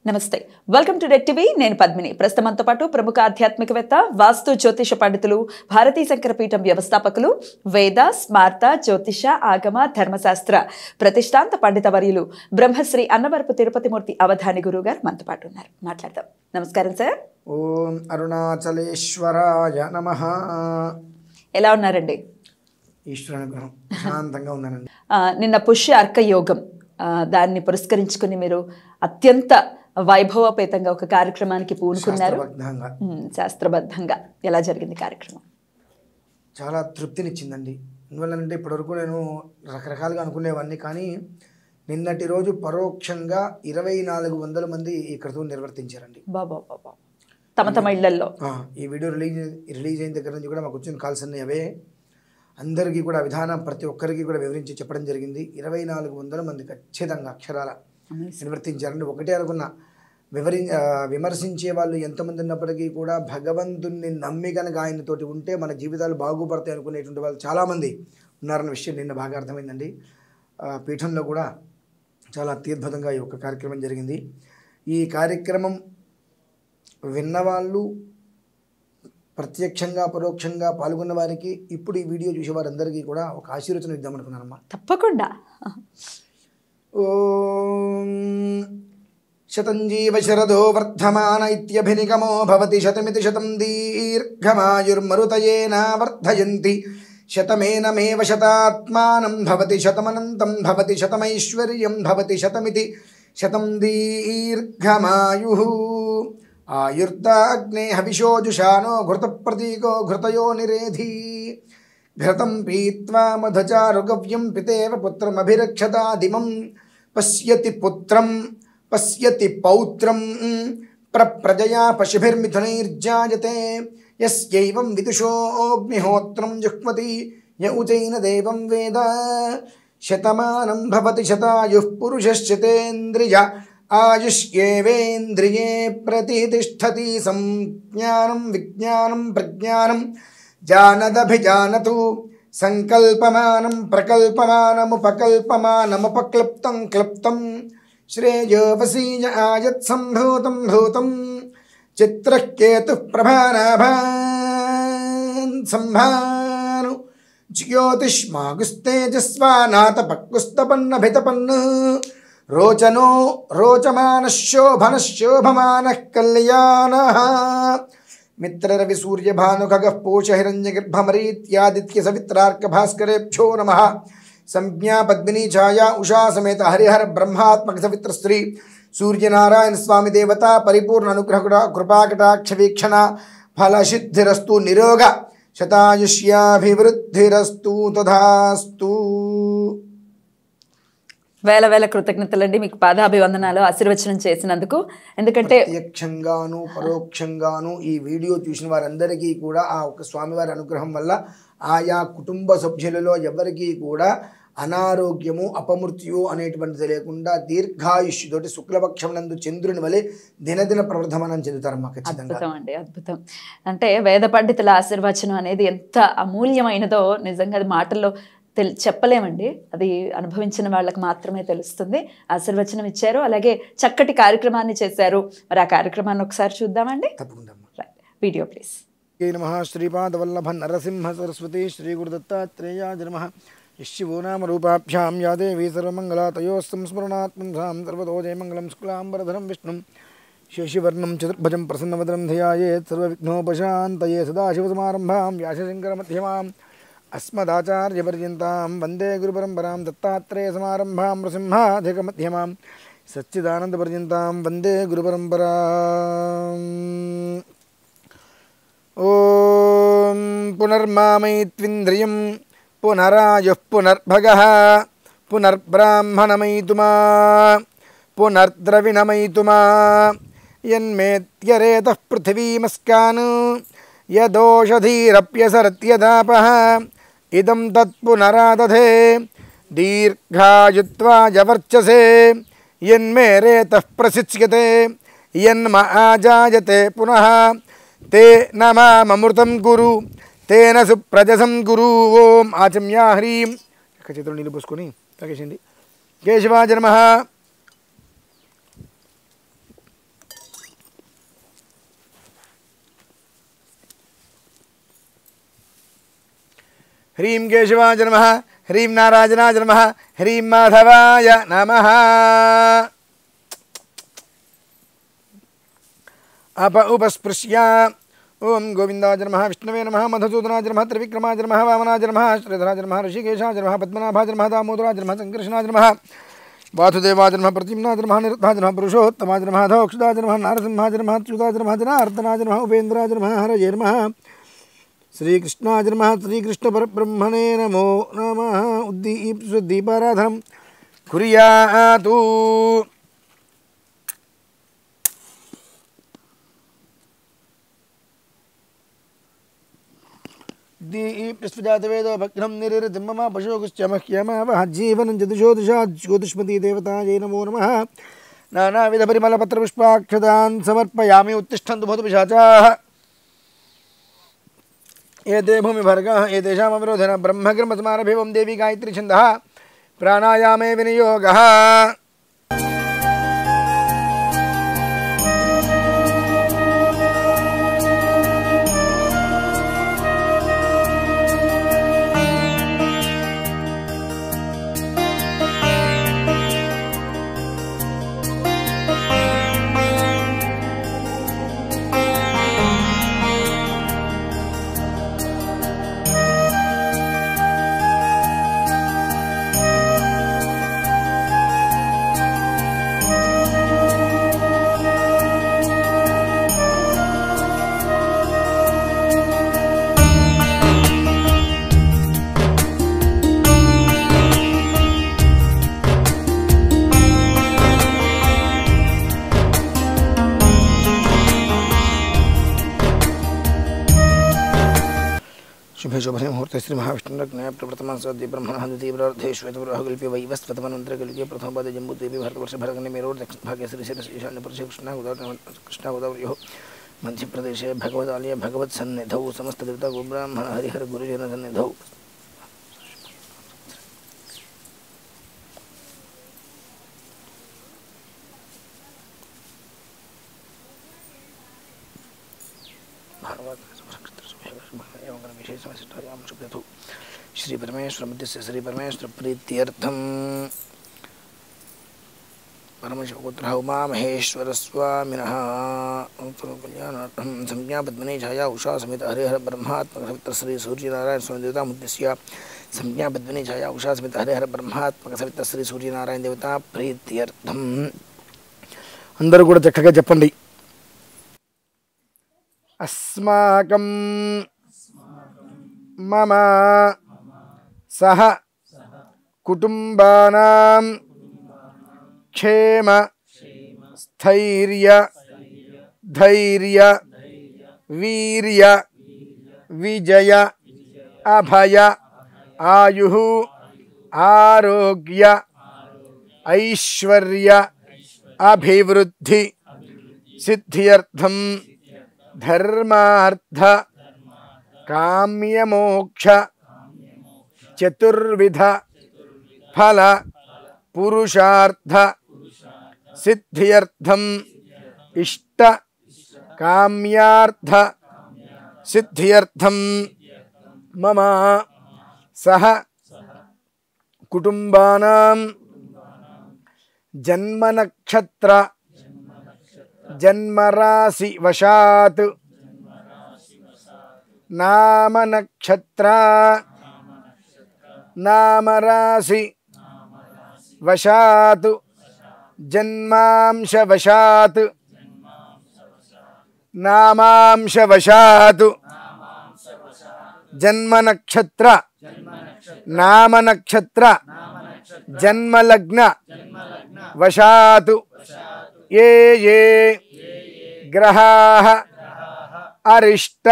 నమస్తే welcome to debt TV నేను పద్మిని ప్రస్తుతంతో పాటు ప్రముఖ ఆధ్యాత్మికవేత్త వాస్తు జ్యోతిష పండితులు భారతీ శంకరపీఠం వ్యవస్థాపకులు వేద స్మార్త జ్యోతిష ఆగమ ధర్మశాస్త్ర ప్రతిష్టాంత పండిత వర్యులు బ్రహ్మశ్రీ అన్నవరపు తిరుపతిమూర్తి అవధాని గురువు గారు మనతో పాటు ఉన్నారు. మాట్లాడదాం. నమస్కారం సార్. ఓం అరుణాచలేశ్వరాయ నమః. ఎలా ఉన్నారండి? ఈశ్వరానుగ్రహం శాంతంగా ఉన్నానండి. నిన్న పుష్య అర్క యోగం దాన్ని పురస్కరించుకుని మీరు అత్యంత వైభవపేతంగా ఒక కార్యక్రమానికి పూనుకున్నారు. శాస్త్రబద్ధంగా ఎలా జరిగింది కార్యక్రమం? చాలా తృప్తినిచ్చిందండి. ఎందువల్లంటే ఇప్పటివరకు నేను రకరకాలుగా అనుకునేవాడిని, కానీ నిన్నటి రోజు పరోక్షంగా 2400 మంది ఈ క్రతువును నిర్వర్తించారండి. బాబా తమ తమ ఇళ్లలో. ఈ వీడియో రిలీజ్ అయిన దగ్గర నుంచి కూడా మాకు వచ్చిన కాల్స్ అన్నీ అవే. అందరికీ కూడా విధానం ప్రతి ఒక్కరికి కూడా వివరించి చెప్పడం జరిగింది. 2400 మంది ఖచ్చితంగా అక్షరాల నిర్వర్తించారండి. ఒకటే అనుకున్నా, విమర్శించే వాళ్ళు ఎంతమంది ఉన్నప్పటికీ కూడా భగవంతుణ్ణి నమ్మి కనుక ఆయనతోటి ఉంటే మన జీవితాలు బాగుపడతాయి అనుకునేటువంటి వాళ్ళు చాలామంది ఉన్నారన్న విషయం నిన్న బాగా అర్థమైందండి. పీఠంలో కూడా చాలా అత్యద్భుతంగా ఈ యొక్క కార్యక్రమం జరిగింది. ఈ కార్యక్రమం విన్నవాళ్ళు, ప్రత్యక్షంగా పరోక్షంగా పాల్గొన్న వారికి, ఇప్పుడు ఈ వీడియో చూసే వారందరికీ కూడా ఒక ఆశీర్వచనం ఇద్దామనుకున్నానమ్మా. తప్పకుండా. ఓం శతంజీవ శరదో వర్ధమాన ఇత్యభినిగమో భవతి శతమితి శతం దీర్ఘమాయుర్మరుతయేన వర్ధయంతి శతమేనమేవ శతాత్మానం భవతి శతమనంతం భవతి శతమైశ్వర్యం భవతి శతమితి శతం దీర్ఘమాయుః. ఆయుర్దాగ్నే హవిషోజుషానో ఘృతప్రతీకో ఘృతయో నిరేధి ఘృతం పీత్వా మధచారుగవ్యం పితేవ పుత్రమభిరక్షతాదిమం పశ్యతి పుత్రం పశ్యతి పౌత్రం ప్రజయా పశుభిర్మిథునైర్జాయతే యస్యైవం విదుషోऽగ్నిహోత్రం జుహ్వతి యౌచైన దేవం వేద శతమానం భవతి శతాయుః పురుషశ్చతేంద్రియ ఆయుష్యేవేంద్రియే ప్రతితిష్ఠతి. సంజ్ఞానం విజ్ఞానం ప్రజ్ఞానం జానదభిజానతు సంకల్పమానం ప్రకల్పమానముపకల్పమానముపక్లుప్తం క్లుప్తం శ్రేయోవసీయ ఆయత్ సంభూతం భూతం చిత్రకేతు ప్రభానాభాన్ సంభాను జ్యోతిష్మాగుస్తేజస్వానాతపక్కుస్తపన్నభితపన్ను రోచనో రోచమానశోభనశోభమానః కళ్యాణః. మిత్రరవి సూర్యభానుఖగః పోషహిరణ్యగర్భమరీత్యాదిత్య సవిత్రార్క భాస్కరేభ్యో నమః. సంజ్ఞా పద్మినీ ఛాయా ఉషా సమేత హరిహర బ్రహ్మాత్మక సవిత్ర శ్రీ సూర్యనారాయణ స్వామి దేవత పరిపూర్ణ అనుగ్రహ కృపాకటాక్ష వీక్షణ ఫలసిద్ధిరస్తు నిరోగ శతాయుష్యాభివృద్ధిరస్తు తథాస్తు. వేల వేల కృతజ్ఞతలండి మీకు. పాదాభివందనాలు, ఆశీర్వచనం చేసినందుకు. ఎందుకంటే ప్రత్యక్షంగాను పరోక్షంగాను ఈ వీడియో చూసిన వారందరికీ కూడా ఆ ఒక స్వామివారి అనుగ్రహం వల్ల ఆయా కుటుంబ సభ్యులలో ఎవరికీ కూడా అనారోగ్యము అపమృత్యు అనేటువంటిది లేకుండా దీర్ఘాయుష్తోటి శుక్లపక్షం నందు చంద్రుని వలె దినదిన ప్రవర్ధమానం చెందుతారమ్మా. ఖచ్చితంగా అద్భుతం అండి, అద్భుతం. అంటే వేద పండితుల ఆశీర్వచనం అనేది ఎంత అమూల్యమైనదో నిజంగా అది మాటల్లో చెప్పలేమండి. అది అనుభవించిన వాళ్ళకి మాత్రమే తెలుస్తుంది. ఆశీర్వచనం ఇచ్చారు, అలాగే చక్కటి కార్యక్రమాన్ని చేశారు. మరి ఆ కార్యక్రమాన్ని ఒకసారి చూద్దామండి. తప్పకుండా. Video please. నమః. శ్రీపాదవల్లభ నరసింహ సరస్వతి శ్రీ గురుదత్తాత్రేయాయ నమః. శివో నామ రూపాభ్యాం యా దేవీ సర్వమంగళా తయోస్తం స్మరణాత్మం సర్వతో జయమంగళం శుక్లాంబరధరం విష్ణుం శశివర్ణం చతుర్భుజం ప్రసన్నవదనం ధ్యాయేత్ సర్వవిఘ్నోపశాంతయే. సదాశివసమారంభాం వ్యాసశంకరమధ్యమాం అస్మదాచార్యపర్యంతాం వందే గురుపరంపరాం. దత్తాత్రేయసమారంభాం నృసింహాధికమధ్యమాం సచ్చిదానందపర్యంతాం వందే గురుపరంపరాం. ఓం పునర్మామైత్వింద్రియం పునరాయుః పునర్భగః పునర్బ్రాహ్మణమైతుమా పునర్ద్రవిణమైతుమా యన్మేత్యరేతః పృథివీమస్కాన్ యదోషధీరప్యసరత్యదాపః ఇదం తత్పునరాదధే దీర్ఘాయుత్వాయ వర్చసే యన్మే రేతః ప్రసిచ్యతే యన్మ ఆజాయతే పునః తే నమామృతం గురు తేన సుప్రజసం గురు. ఓం ఆచమ్యా హ్రీం. చేతులు నీళ్ళు పోసుకొని తాగేసింది. కేశవాయ నమః. హ్రీం కేశవాయ నమః, హ్రీం నారాయణాయ నమః, హ్రీం మాధవాయ నమః. ఉపస్పృశ్య ఓం గోవిందాయ నమః, విష్ణవే నమః, మధుసూదనాయ నమః, త్రివిక్రమాయ నమః, వామనాయ నమః, శ్రీధరాయ నమః, ఋషికేశాయ నమః, పద్మనాభాయ నమః, దామోదరాయ నమః, సంకర్షణాయ నమః, వాసుదేవాయ నమః, ప్రద్యుమ్నాయ నమః, నిరుద్ధాయ నమః, పురుషోత్తమాయ నమః, అధోక్షదాయ నమః, నారసింహాయ నమః, చ్యుతాయ నమః, జనార్దనాయ నమః, ఉపేంద్రాయ నమః, హరయే నమః, శ్రీకృష్ణాయ నమః, శ్రీకృష్ణ పరబ్రహ్మణే నమో నమః. దీపారాధనం కుర్యాతు. ప్రస్ఫుజాతవేదో భగ్నం నిరిరతిం మమ పశోగుశ్చమహ్యమవః జీవనం చతుషోదశాత్ జ్యోతిష్మతీ దేవతాయై నమో నమః. నానావిధ పరిమళపత్రపుష్పాక్షతాన్ సమర్పయామి. ఉత్తిష్టन्तు భూత పిశాచాః ఏతే భూమి భర్గः ఏతేషామవిరోధేన బ్రహ్మకర్మసమారభివం దేవి గాయత్రీ ఛందః ప్రాణాయామే వినియోగः. शुभे शोभने मुहूर्ते श्री महाविष्णुरग्नय प्रप्रथमा सद्य ब्रह्मणः द्वितीयप्रार्धे श्वेतपुरहकल्प्य वैवस्वतमन्त्रकल्प्य प्रथमपादे जम्बूद्वीपे भारतवर्षे भरतखण्डे मेरोर् दक्षिणभागे श्रीशैलस्य ईशान्यपुरुषे कृष्णागोदावर्योः मध्यप्रदेशे भगवदालये भगवत्सन्निधौ समस्तदेवता गोब्राह्मण हरिहर गुरुजनसन्निधौ श्री परमेश्वर मध्यस्य श्री परमेश्वर प्रीत्यर्थम परमशिवपुत्रः उमा महेश्वर स्वामिनः कल्याणार्थं संज्ञा पद्मिनी छाया उषा समेत हरिहर ब्रह्मात्मक सवित्र श्री सूर्यनारायण स्वामी देवता मुद्दस्य संज्ञा पद्मिनी छाया उषा समेत हरिहर ब्रह्मात्मक सवित्र श्री सूर्यनारायण देवता प्रीत्यर्थम. అందరూ కూడా చక్కగా చెప్పండి. अस्माकं मम सह कुटुंबानां क्षेम स्थैर्य धैर्य वीर्य विजय अभय आयुः आरोग्य ऐश्वर्य अभिवृद्धि सिद्ध्यर्थं धर्मार्थ काम्यमोक्ष चतुर्विध फल पुरुषार्थ सिद्ध्यर्थम इष्ट काम्यार्थ सिद्ध्यर्थम मम सह कुटुंबानां जन्म नक्षत्र जन्मराशि वशात् नाम नक्षत्र नामराशि वशात् जन्मांश वशात् नामांश वशात् जन्म नक्षत्र नाम नक्षत्र जन्म लग्न वशात् ये ये ग्रहाः अरिष्ट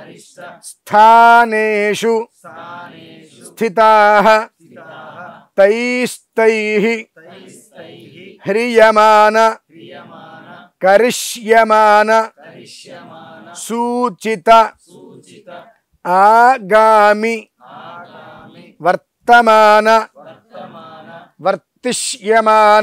स्थानेषु स्थिताः तैस्तैः ह्रियमान करिष्यमान सूचित आगामि वर्तमान वर्तिष्यमान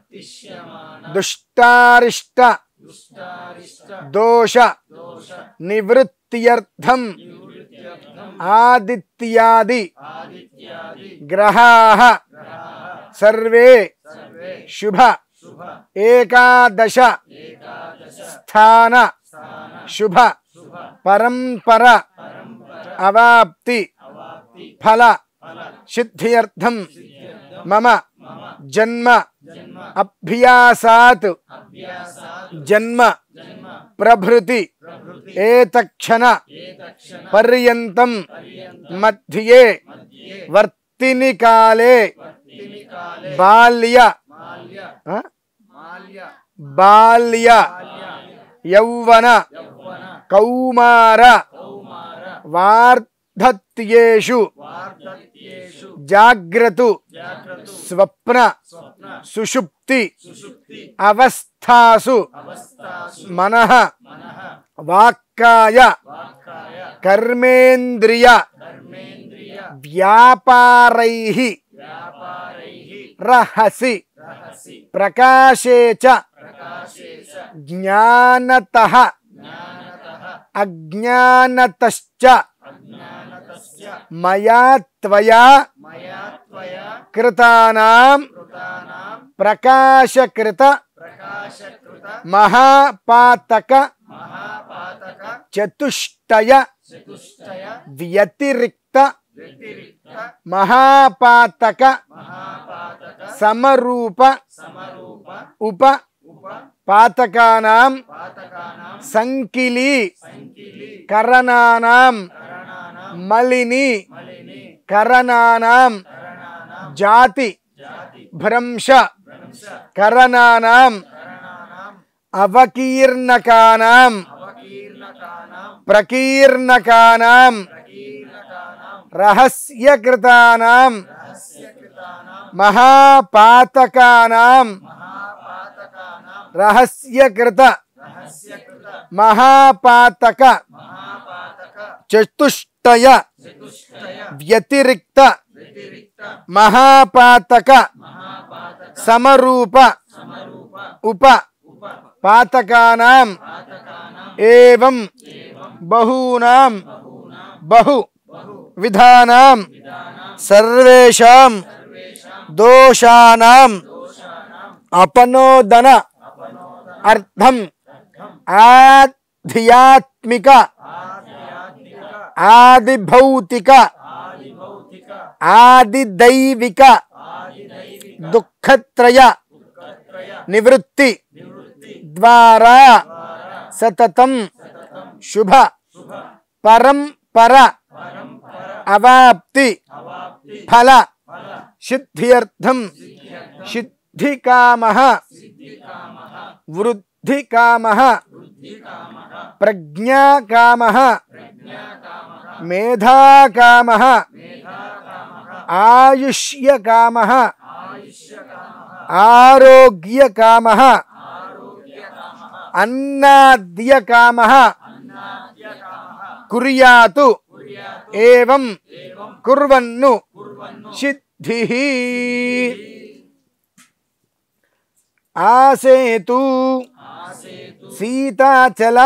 दुष्टारिष्ट दोष निवृत्त्यर्थं ఆదిత్యాది గ్రహాః సర్వే శుభ ఏకాదశ స్థాన శుభ పరంపర అవాప్తి ఫల సిద్ధ్యర్థం మమ జన్మ అభ్యాసాత్ జన్మ ప్రభృతి ఏతక్షణ పర్యంతం మధ్యే వర్తిని కాలే బాల్య బాల్య యౌవన కౌమార వార్ధత్యేషు జాగ్రత్తు స్వప్న సుషుప్తి అవస్థాసు మనః వాక్కాయ కర్మేంద్రియ వ్యాపారైః రహసి ప్రకాశే చ జ్ఞానతః అజ్ఞానతశ్చ మయా త్వయా కృతానాం ప్రకాశకృత మహాపాతక చతుష్టయ వ్యతిరిక్త మహాపాతక సమరూప ఉప పాతకానాం సంకిలీ కరణానాం మలిని కరణానాం జాతి భ్రంశ కరణానాం అవకీర్ణకానాం ప్రకీర్ణకానాం రహస్యకృతానాం మహాపాతకానాం రహస్యకృత మహాపాతక చతుష్టయ వ్యతిరిక్త మహాపాతక సమరూప ఉప పాతకానాం ఏవం బహూనాం బహు విధానాం సర్వేషాం దోషానాం అపనోదన అర్థం ఆధ్యాత్మిక ఆదిభౌతిక ఆదిదైవిక దుఃఖత్రయ నివృత్తి ద్వారా సతతం శుభ పరంపర అవాప్తి ఫల సిద్ధ్యర్థం సిద్ధికామః వృద్ధికామః ప్రజ్ఞాకామః మేధాకామః ఆయుష్యకామః ఆరోగ్యకామః అన్నాద్యకామః కుర్యాతు ఏవం కుర్వన్ను సిద్ధిః ఆసేతు సీతాచల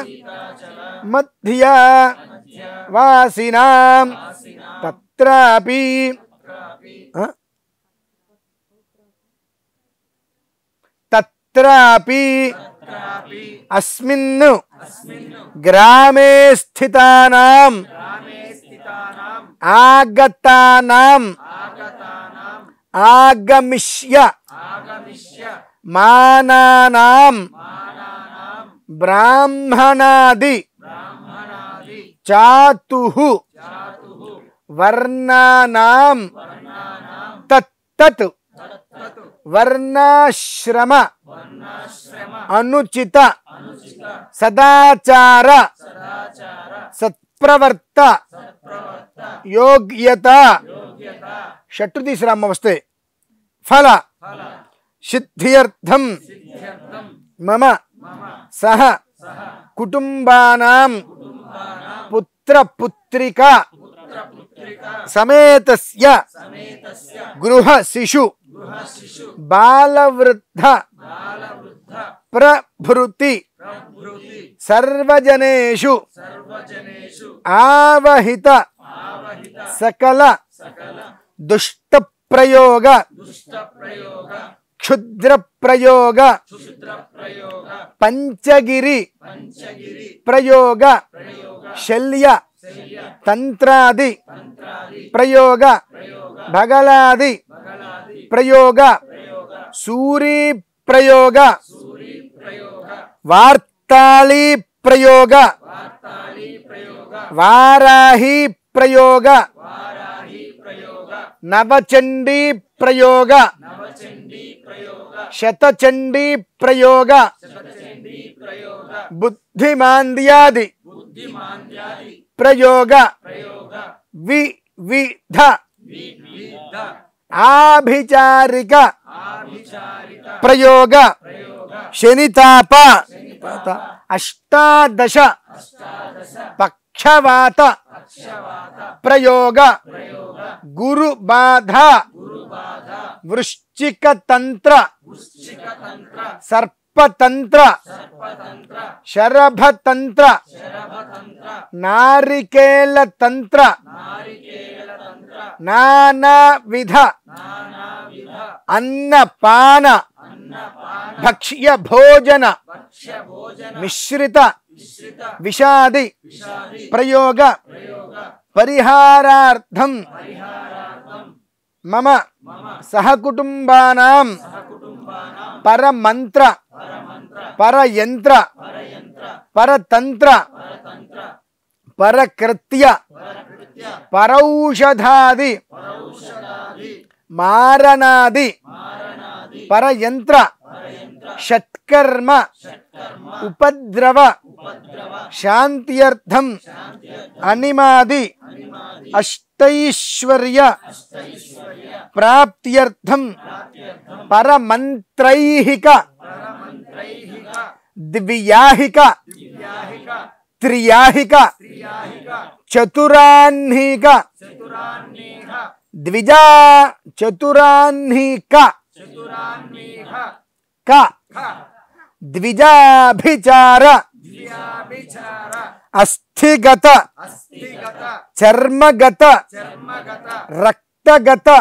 మధ్య వాసినాం తత్రాపి తత్రాపి అస్మిన్ గ్రామే స్థితానాం ఆగతానాం ఆగమిష్య మానానాం బ్రాహ్మణాది చాతుః వర్ణానాం తత్తత్ వర్ణాశ్రమ అనుచిత సదాచార సత్ప్రవర్త యోగ్యత షట్టు తీసురామ్మ వస్తే ఫల సిద్ధ్యర్థం మమ సహ కుటుంబానాం పుత్రపుత్రిక సమేతస్య గృహ శిశు బాలవృద్ధ ప్రభృతి సర్వజనేషు ఆవహిత सकल दुष्ट प्रयोग क्षुद्र प्रयोग पंचगिरि प्रयोग शल्य तंत्रादि प्रयोग भगलादि प्रयोग सूरी प्रयोग वार्ताली प्रयोग वाराही प्रयोग नवचंडी प्रयोग शतचंडी प्रयोग बुद्धिमांद्यादि प्रयोग विविध आभिचारिक प्रयोग शनिताप अष्टादश पक्षवात प्रयोग गुरुबाधा वृश्चिक तंत्र सर्पतंत्र शरभतंत्र नारिकेल तंत्र नानाविध अन्नपान भक्ष्य भोजन मिश्रित विषादि प्रयोग परिहारार्थम मम सहकुटुंबानां परमंत्र परयंत्र परतंत्र परकृत्य परौषधादि मारणादि परयंत्र षट्कर्म उपद्रव शांत्यर्थम अनिमादि अष्टैश्वर्य प्राप्त्यर्थम परमंत्रैहिक दिव्याहिक त्रियाहिक चतुराह्निक द्विजा चतुराह्निक का द्विजाभिचार अस्थिगत चर्मगत रक्तगत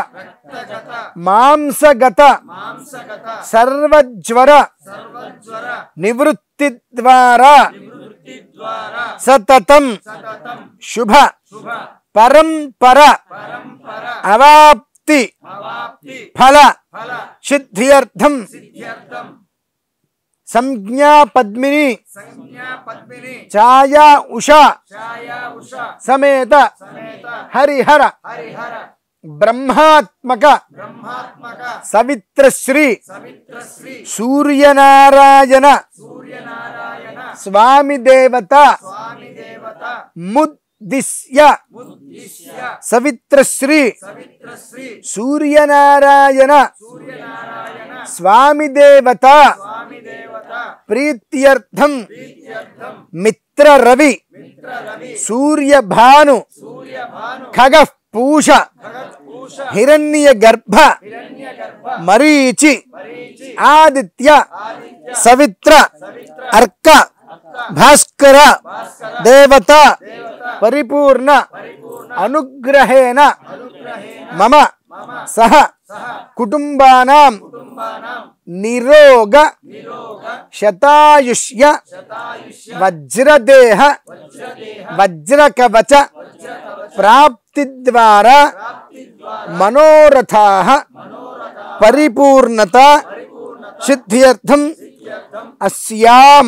मांसगत सर्वज्वर निवृत्ति द्वारा सततम शुभ परंपर अवाप्ति फल सिद्ध्यर्थम संज्ञा पद्मिनी छाया उषा समेत हरिहर ब्रह्मात्मक सवित्रश्री सूर्यनारायण स्वामी देवता मुद्दिश्य सवित्रश्री सूर्यनारायण स्वामी देवता प्रीत्यर्थम मित्र रवि सूर्य भानु खगः पूष हिरण्य गर्भ मरीचि आदित्य सवित्र अर्क भास्कर देवता परिपूर्ण अनुग्रहेण मम सह कुटुंबानां निरोग शतायुष्य वज्रदेह वज्रकवच प्राप्ति द्वारा मनोरथाः परिपूर्णता सिद्ध्यर्थम अस्यां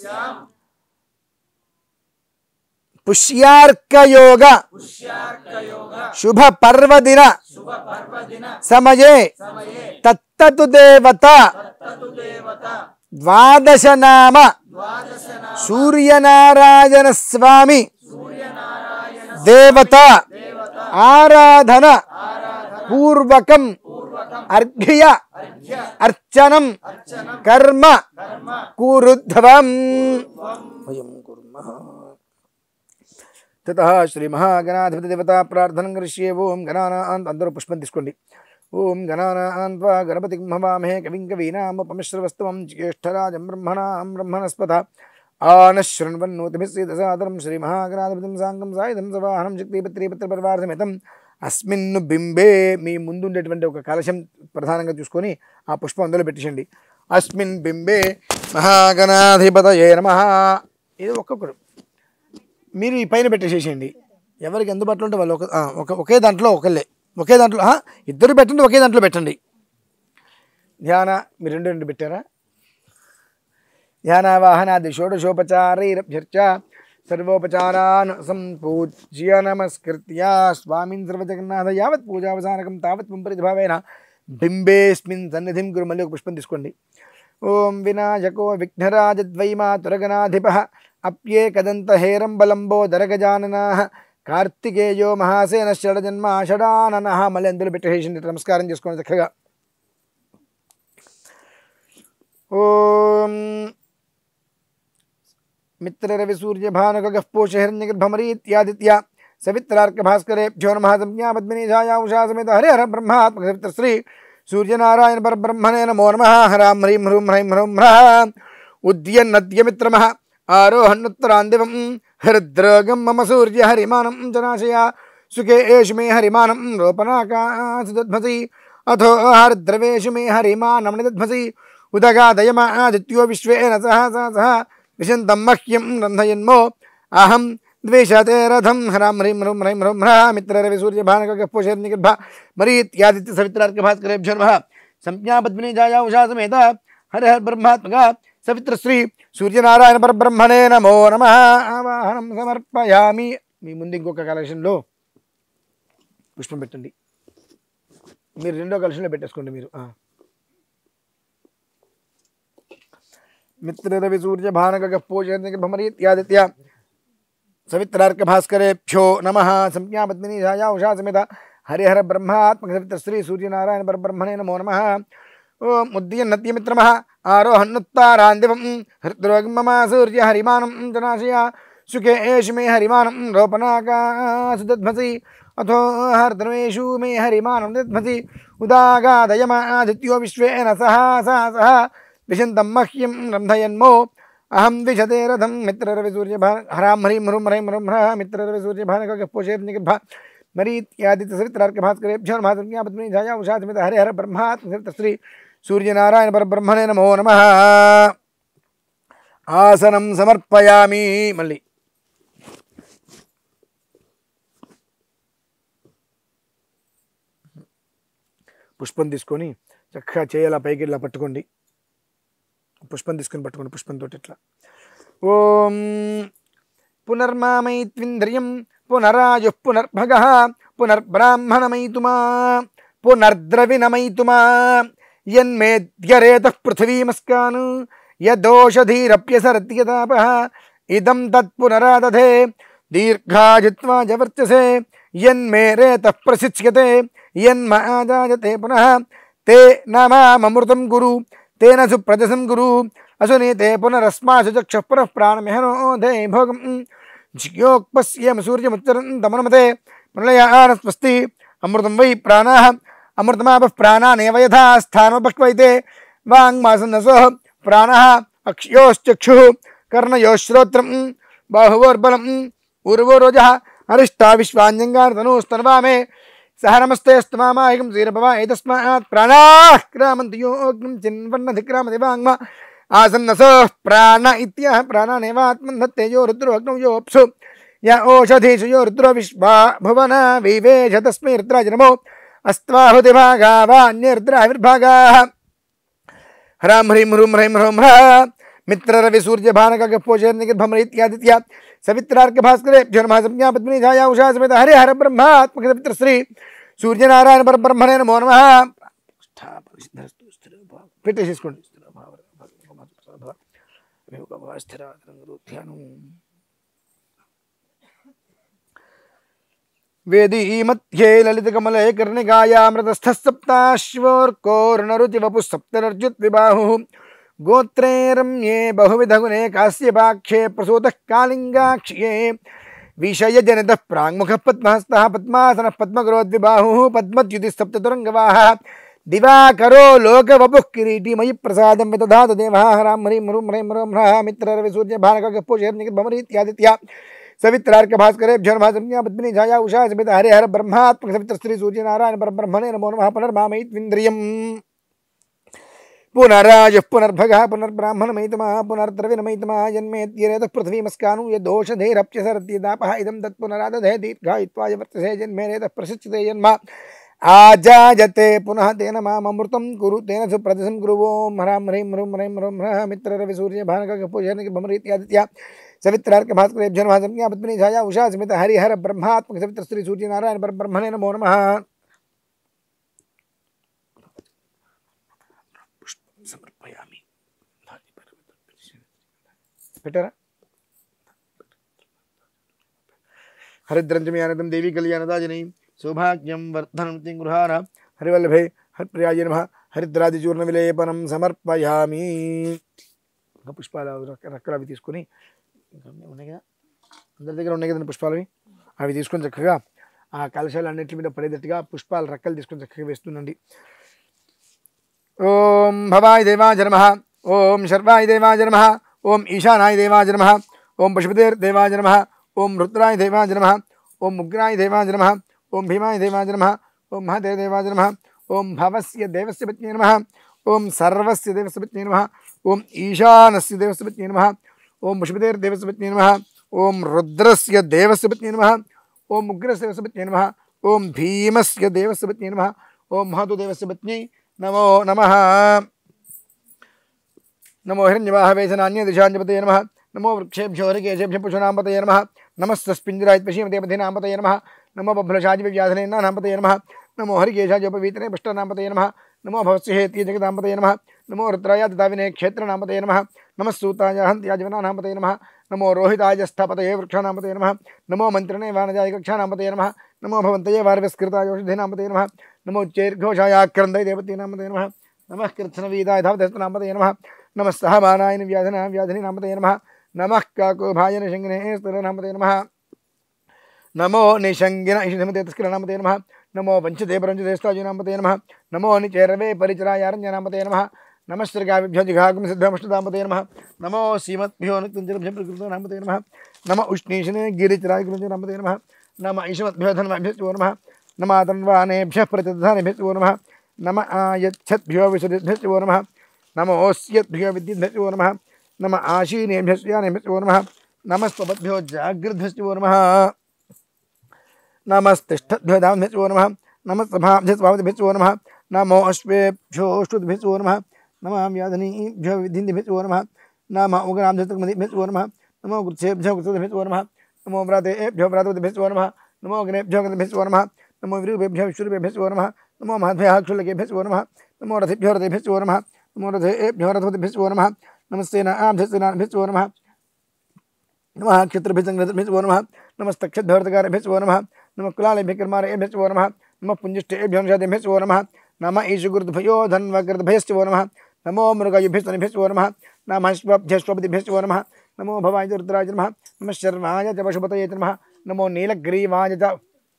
पुष्यार्क योग शुभ पर्वदिन समये तत्ततु देवता द्वादश नाम सूर्यनारायण स्वामी देवता आराधन पूर्वकम अर्घ्य अर्चनम कर्म कुरुध्वम् ततः श्री महागणाधिपति देवता प्रार्थना करिष्ये। ओम गणानां अंदर पुष्पं तीసుకోండి। ओम गणानां त्वा गणपतिं हवामहे कविं कवीनामुपमिश्रवस्तवं ज्येष्ठराजं ब्रह्मणां ब्रह्मणस्पत ఆనశృణ్వన్నోతిభిస్సీదసాదరం శ్రీమహాగణాధిపతిం సాంగం సాయుధం సవాహనం శక్తిపత్రిపత్ర సమేతం అస్మిన్ బింబే మీ ముందు ఉండేటువంటి ఒక కలశం ప్రధానంగా చూసుకొని ఆ పుష్పం అందులో పెట్టేయండి. అస్మిన్ బింబే మహాగణాధిపతయే నమః. ఇది ఒక్కొక్కడు మీరు ఈ పైన పెట్టేసేసేయండి. ఎవరికి అందుబాటులో ఉంటే వాళ్ళు ఒకే దాంట్లో ఒకే దాంట్లో ఇద్దరు పెట్టండి, ఒకే దాంట్లో పెట్టండి. ధ్యాన మీరు రెండు పెట్టారా? ధ్యానవాహనాది షోడశోపచారైరభ్యర్చ సర్వోపచారాన్ సంపూజ్య నమస్కృత్య స్వామిన్ సర్వజగన్నాథ యావత్ పూజావసానకం తావత్ పుంపరిద్భావేన బింబేస్మిన్ సన్నిధిం గురు. మళ్ళీ ఒక పుష్పం తీసుకోండి. ఓం వినాయకో విఘ్నరాజద్వైమాతురగణాధిప అప్యేకదంత హేరంబలంబో దరగజాననాః కార్తికేయో మహాసేన షడజన్మ షడాననః. మళ్ళీ అందులో పెట్టేసేయండి. నమస్కారం చేసుకోండి చక్కగా. ఓం మిత్రరవి సూర్య భానుక పోషహిరణ్యగర్భమరీత్యాదిత్య సవిత్రార్క భాస్కరేభ్యో నమః. సంజ్ఞా పద్మినీజాయా ఉషా సమేత హరి హర బ్రహ్మాత్మక సవిత్ర శ్రీ సూర్యనారాయణ పరబ్రహ్మణే నమో నమః. హరాం హ్రీం హ్రూం హ్రైం హ్రౌం హ్రః ఉద్యన్నద్యమిత్రమః ఆరోహన్నుత్తరాందివం హృద్రోగం మమ సూర్య హరిమానం జనాశయ సుఖే ఏషు మే హరిమానం రోపనాకాశి అథో హరిద్రవేషు మే హరిమానం నిదధ్మసి ఉదగాదయమాదిత్యో విశ్వేన సహ సహ విశంతం మహ్యం రంధయన్మో అహం ద్వేషతే రథం. హరాం హ్రీం హ్రూం హ్రైం హ్రౌం హ్రః మిత్రరవి సూర్య భానుక పోషహిరణ్యగర్భ మరీత్యాదిత్య సవిత్రార్క భాస్కరేభ్యో నమః. సంజ్ఞా పద్మినీజాయా ఉషా సమేత హరి హర బ్రహ్మాత్మక సవిత్ర శ్రీ సూర్యనారాయణ పరబ్రహ్మణే నమో నమః. ఆవాహనం సమర్పయామి. మీ ముందు ఇంకొక కలెక్షన్లో పుష్పం పెట్టండి. మీరు రెండో కలెక్షన్లో పెట్టేసుకోండి. మీరు మిత్రరవి సూర్య భానుక పోషహిరణ్యగర్భమరీత్యాదిత్య సవిత్రార్క భాస్కరేభ్యో నమః. సంజ్ఞా పద్మినీజాయా ఉషా సమేత హరిహర బ్రహ్మాత్మక సవిత్ర శ్రీ సూర్యనారాయణ పరబ్రహ్మణే నమో నమః. ఓం ఉద్యన్నద్యమిత్రమః ఆరోహన్నుత్తారాందివం హృద్రోగం మమ సూర్య హరిమానం జనాశయ సుఖే ఏషు మే హరిమానం రోపనాకాశి దధ్మసి అథో హర్ద్రవేషు మే హరిమానం దధ్మసి ఉదాగాదయమాదిత్యో విశ్వేన సహ సహ విశంతం మహ్యం రంధయన్మో అహం ద్విషతే రథం. మిత్రరవి సూర్య హరాం హ్రీం హ్రూం హ్రైం హ్రౌం హ్రః మిత్రరవి సూర్య భానుక పోషహిరణ్యగర్భ మరీత్యాదిత్య సవిత్రార్క భాస్కరేభ్యో నమః. సంజ్ఞా పద్మినీజాయా ఉషా సమేత హరి హర బ్రహ్మాత్మక సవిత్ర శ్రీ సూర్యనారాయణ పరబ్రహ్మణే నమో నమః. ఆసనం సమర్పయామి. మళ్ళీ పుష్పం తీసుకొని చక్కగా చేయాల పైకి ఇలా పట్టుకోండి. పుష్పం తీసుకొని పట్టుకోండి. పుష్పంతో ఇట్లా ఓం పునర్మామైత్వింద్రియం పునరాజు పునర్భగ పునర్బ్రాహ్మణమైతుమా పునర్ద్రవిణమైతుమా యన్మేద్యరేతః పృథివీమస్కాన్ యదోషధీరప్యసరత్యతాపః ఇదం తత్పునరాదధే దీర్ఘాజిత్వా జవర్చసే యన్మే రేతః ప్రసిచ్యతే యన్మాజాయతే పునః తే నమామృతం గురు తేన సుప్రజసం గురు అసునీతే పునరస్మాసు చక్షుః పునః ప్రాణమిహనోదే భోగం జియోక్పస్యేమ సూర్యముచ్చరం తమనుమతే ప్రళయానస్వస్తి అమృతం వై ప్రాణాః అమృతమాపః ప్రాణానేవ యథా స్థానోపక్వైతే వాంగ్మాసన్నసోః ప్రాణः అక్ష్యోశ్చక్షుః కర్ణయోः శ్రోత్రం బాహువోర్బలం ఊర్వోరోజः అరిష్టా విశ్వాన్యంగాని తనూస్తన్వామే సహ నమస్తే స్తమామాయకం శ్రీరభవ ఏతస్మాత్ ప్రాణాః క్రామంతి యోగ్నం చిన్వన్నధిక్రామతి వాంగ్మ ఆసన్నసోః ప్రాణ ఇత్యః ప్రాణానేవాత్మన్ దత్తేజో రుద్రో అగ్నౌ యోప్సు య ఓషధీషు యో రుద్రో విశ్వా భువన వివేశ తస్మై రుద్రాయ నమో అస్త్వాహుతిభాగా వాన్యరుద్రావిర్భాగాః. హ్రాం హ్రీం హ్రూం హ్రైం హ్రౌం హ్రః మిత్రరవి సూర్య భానుక పోషహిరణ్యగర్భమరీత్యాదిత్య సవిత్రార్క భాస్కరేభ్యో నమః. సంజ్ఞా పద్మినీజాయా ఉషా సమేత హరి హర బ్రహ్మాత్మక సవిత్ర శ్రీ సూర్యనారాయణ పరబ్రహ్మణే నమో నమః. పెట్టేసేసుకోండి. వేదీ మధ్యే లలితకమలే కర్ణికాయామృతస్థః సప్తాశ్వోర్కోర్ణరుచి వపుః సప్తరర్జుద్విబాహుః గోత్రే రమ్యే బహువిధగుణే కాశ్యపాక్షే ప్రసూతః కాళింగాక్ష్యే విషయజనితః ప్రాంగ్ముఖः పద్మహస్తः పద్మాసనः పద్మకరోద్విబాహుः పద్మద్యుతిः సప్తతురంగవాహः दिवाकरो लोक वपुः किरीटी मयि प्रसादं विदधातु देवः हरां हरिं मरुं ह्रैं मरुं ह्रः मित्र रवि सूर्य भानकगपोषेर्निकितभमरीत्यादित्या सवित्रार्क भास्करेभ्यो नमः संज्ञा पद्मिनी छाया उषा समित हरे हर ब्रह्मात्मक सवित्र श्री सूर्य नारायण परब्रह्मणे नमो नमः पुनर्मामयित्विन्द्रियम् पुनराजः पुनर्भगः पुनर्ब्राह्मणमयितमः पुनर्द्रविणमयितमः जन्मेत्यरेतः पृथ्वीमस्कानु यदोषधैरप्यसरत्यदापः इदं तत्पुनरादधे दीर्घायुत्वाय वर्तसे जन्मेरेतः प्रसिच्यते जन्म आजायते पुनः तेन मामृतं कुरु तेन सुप्रतिशं कुरु ओं हरां ह्रीं ह्रूं ह्रैं ह्रूं ह्रः मित्र रवि सूर्य भानकगपोषेर्निकितभमरीत्यादित्या सवित्रार्क भास्करेभ्यो नमः संज्ञा पद्मिनी छाया उषा समित हरिहर ब्रह्मात्मक सवित्र श्री सूर्य नारायण परब्रह्मणे नमो नमः समर्पयामि बेटा हरिद्रंजमयानदं देवी कल्याणदाजिनी सौभाग्यं वर्धनं गृहाण हरिवल्लभे हरिप्रियाय नमः हरिद्रादिचूर्णविलेपनं समर्पयामि పుష్పాలు రక్కలు అవి తీసుకొని ఉన్నాయి కదా అందరి దగ్గర ఉన్నాయి కదండి పుష్పాలు అవి తీసుకొని చక్కగా ఆ కలశాలు అన్నింటి మీద పడేటట్టుగా పుష్పాల రక్కలు తీసుకొని చక్కగా వేస్తుండండి ఓం భవాయ దేవాయ నమః ఓం శర్వాయ దేవాయ నమః ఓం ఈశానాయ దేవాయ నమః ఓం పశుపతేర్ దేవాయ నమః ఓం రుద్రాయ దేవాయ నమః ఓం ఉగ్రాయ దేవాయ నమః ఓం భీమాయ దేవాయ నమః ఓం మహతే దేవాయ నమః ఓం భవస్య దేవస్య పత్న్యై నమః ఓం సర్వస్య దేవస్య పత్న్యై నమః ఓం ఈశానస్య దేవస్య పత్న్యై నమః ఓం పశుపతేర్ దేవస్య పత్న్యై నమః ఓం రుద్రస్య దేవస్య పత్న్యై నమః ఓం ఉగ్రస్య దేవస్య పత్న్యై నమః ఓం భీమస్య దేవస్య పత్న్యై నమః ఓం మహతో దేవస్య పత్న్యై नमो नमः नमो हिरण्यवाहवेशनान्य दिशांजपतये नमः नमो वृक्षेभ्यो हरिकेशेभ्यो पशूनांपतये नमः नमस्तस्पिञ्जरायत्पशीमतेपथीनांपतये नमः नमो बभ्लशाजिव्याधनेनांपतये नमः नमो हरिकेशाजोपवीतने पृष्ठानांपतये नमः नमो भवस्य हेत्ये जगदांपतये नमः नमो रुद्राय ददाविने क्षेत्रनांपतये नमः नमः सूताय हन्त्याजवनानांपतये नमः नमो रोहिताय स्थापतये वृक्षानांपतये नमः नमो मन्त्रिणे वानजाय कक्षानांपतये नमः नमो भवन्तये वारविस्कृताय औषधीनांपतये नमः नमो चैर्घोषाय क्रन्दै देवतीनांपतये नमः नमः कृत्स्नवीदाय धावतस्तनांपतये नमः नमः सहमानाय व्याधिनीनांपतये नमः नमः काकोभाय निषङ्गिने स्तरनांपतये नमः नमो निषङ्गिन इषिधमते तस्किरनांपतये नमः नमो वञ्चते परञ्चतेस्ताजुनांपतये नमः नमो निचैरवे परिचरायारण्यनांपतये नमः नमः श्रीगाविभ्यो जिघागमसिद्धमष्टदांपतये नमः नमो सीमद्भ्यो नक्तञ्जलभ्यो प्रकृतनांपतये नमः नमः उष्णीषणे गिरिचरायकुलञ्जनांपतये नमः नमः ईशमद्भ्यो धन्वाभ्यो नमः नमः तन्वानेभ्यः प्रतिदधानेभ्यो नमः नमः आयच्छद्भ्यो विशदिभ्यो नमः नमोऽस्यद्भ्यो विद्युद्भ्यो नमः नमः आशीनेभ्यो नमः नमस्त्वपद्भ्यो जागृद्भ्यो नमः नमस्तिष्ठद्भ्यो दाम्भ्यो नमः नमस्सभाभ्यो नमः नमो अश्वेभ्यो अष्टुद्भ्यो नमः नमः व्याधनीभ्यो विधिन्दिभ्यो नमः नमः उग्राभ्यो नमः नमो गुच्छेभ्यो गुच्छेभ्यो नमः नमो व्रातेभ्यो व्रातोभ्यो नमः नमो अग्नेभ्यो अग्नेभ्यो नमः नमो विरूपेभ्यो विश्वरूपेभ्यो नमः नमो महद्भ्यः क्षुल्लकेभ्यो नमः नमो रथेभ्यो रथेभ्यो नमः नमो रथेभ्यो रथपतिभ्यो नमः नमस्तेनाभ्यो नमः नमः क्षत्रभ्यो नमः नमस्तक्षद्भ्यो नमः नमः कुलालेभ्यो कर्मारेभ्यो नमः नमः पुञ्जिष्ठेभ्यो निषादेभ्यो नमः नमः ईशुगुर्भयो धन्वकृद्भ्यो नमः नमो मृगयुभ्यो नमः नमः श्वभ्यश्वपतिभ्यो नमः नमो भवाय रुद्राय नमः नमः शर्वाय च पशुपतये नमः नमो नीलग्रीवाय च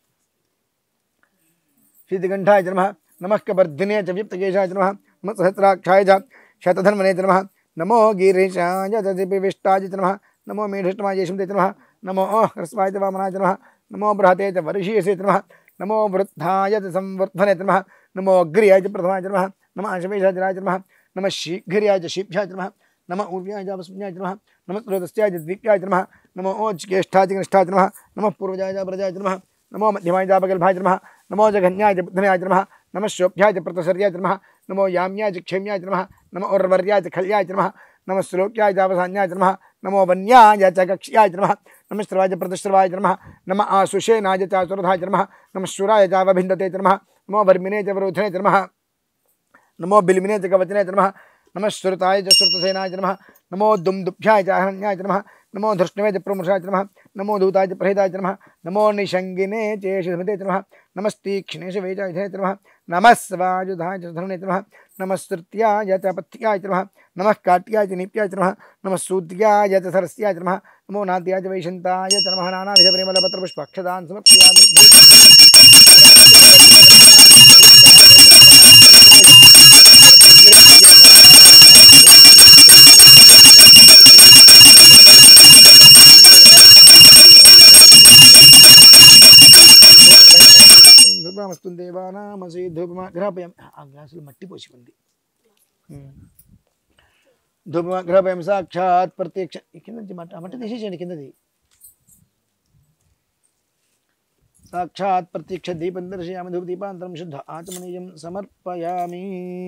शीतकण्ठाय नमः नमः कवर्धिने च विप्तकेशाय नमः नमः सहस्राक्षाय च शतधन्वने नमः नमो गिरीशाय च दिव्यविष्टाय नमः नमो मेढष्टमाय नमः नमो ह्रस्वाय च वामनाय नमः नमो बृहते च वर्षीयसे नमः नमो वृद्धाय च संवर्धने नमः नमो अग्र्याय च प्रथमाय नमः नमः अशमेशाय नमः नमः शीघ्र्याय च शीभ्याय नमः नमः ऊर्व्याय च वस्म्याय नमः नमः स्रोतस्याय च द्वीप्याय नमः नमो ओज्ज्येष्ठाय च कनिष्ठाय नमः नमः पूर्वजाय च प्रजाय नमः नमो मध्यमाय च अपगल्भाय नमः नमो जघन्याय च बुद्धनाय नमः नमः शोभ्याय च प्रतसर्याय नमः नमो याम्याय च क्षेम्याय नमः नमो उर्वर्याय च खल्याय नमः नमः श्लोक्याय च अवसान्याय नमः नमो वन्याय च कक्ष्याय नमः नमः श्रवाय च प्रतिश्रवाय नमः नमः आशुषेनाय च सुरथाय नमः नमः शूराय च अवभिन्दते नमः नमो वर्मिने च वरोधने नमः नमो बिल्मिने च कवचने नमः नमः श्रुताय च श्रुतसेनाय नमः नमो दुम्दुभ्याय च अहरण्याय नमः नमो धृष्णवे च प्रमुषाय नमः नमो दूताय च प्रहिताय नमः नमो निषङ्गिने च शिधमिते नमः नमस्तीक्ष्णे च वेजाय नमः नमः स्वायुधाय च धनुने नमः नमः श्रुत्याय च पथ्याय नमः नमः काट्याय च नीप्याय नमः नमः सूद्याय च सरस्याय नमः नमो नाद्याय च वैशन्ताय च नमः नानाविधपरिमलपत्रपुष्पाक्षतान् समर्पयामि గ్రహపయం ఆ గ్లాసులు మట్టి పోసి ఉంది. ధూప గ్రహపయం సాక్షాత్ ప్రత్యక్ష కింద నుంచి మట్టి తీసేసేయండి కిందది. సాక్షాత్ ప్రత్యక్ష దీపం దర్శయామి ధూప దీపాంతరం శుద్ధ ఆచమనీయం సమర్పయామి.